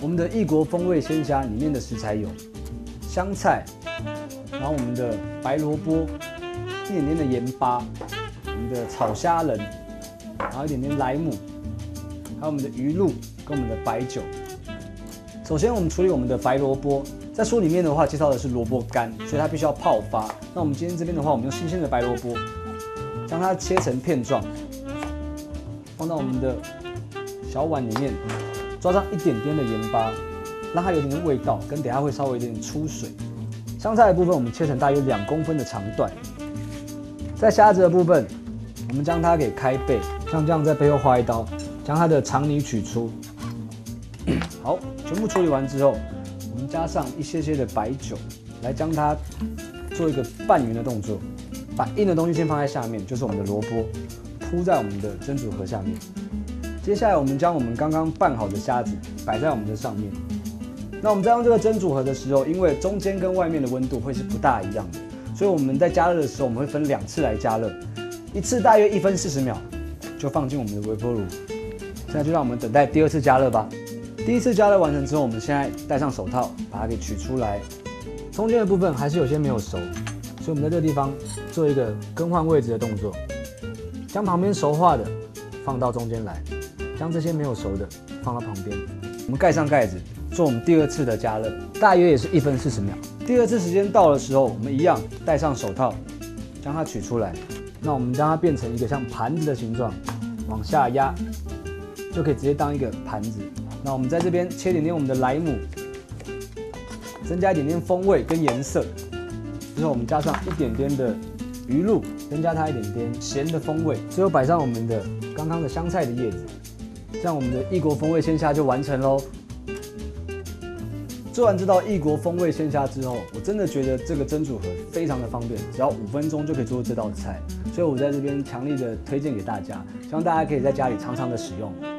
我们的异国风味鲜虾里面的食材有香菜，然后我们的白萝卜，一点点的盐巴，我们的炒虾仁，然后一点点莱姆，还有我们的鱼露跟我们的白酒。首先我们处理我们的白萝卜，在书里面的话介绍的是萝卜干，所以它必须要泡发。那我们今天这边的话，我们用新鲜的白萝卜，将它切成片状，放到我们的小碗里面，抓上一点点的盐巴，让它有点点味道，跟等一下会稍微有点出水。香菜的部分我们切成大约2公分的长段。在虾子的部分，我们将它给开背，像这样在背后划一刀，将它的肠泥取出。好，全部处理完之后，我们加上一些的白酒，来将它做一个拌匀的动作，把硬的东西先放在下面，就是我们的萝卜，铺在我们的蒸煮盒下面。接下来我们将我们刚刚拌好的虾子摆在我们的上面。那我们在用这个蒸煮盒的时候，因为中间跟外面的温度会是不大一样的，所以我们在加热的时候，我们会分2次来加热，一次大约1分40秒，就放进我们的微波炉。现在就让我们等待第2次加热吧。第1次加热完成之后，我们现在戴上手套，把它给取出来。中间的部分还是有些没有熟，所以我们在这个地方做一个更换位置的动作，将旁边熟化的放到中间来，将这些没有熟的放到旁边。我们盖上盖子，做我们第2次的加热，大约也是1分40秒。第2次时间到的时候，我们一样戴上手套，将它取出来。那我们将它变成一个像盘子的形状，往下压，就可以直接当一个盘子。那我们在这边切点点我们的莱姆，增加一点点风味跟颜色。之后我们加上一点点的鱼露，增加它一点点咸的风味。最后摆上我们的刚刚的香菜的叶子，这样我们的异国风味鲜虾就完成喽。做完这道异国风味鲜虾之后，我真的觉得这个蒸煮盒非常的方便，只要5分钟就可以做这道菜，所以我在这边强力的推荐给大家，希望大家可以在家里常常的使用。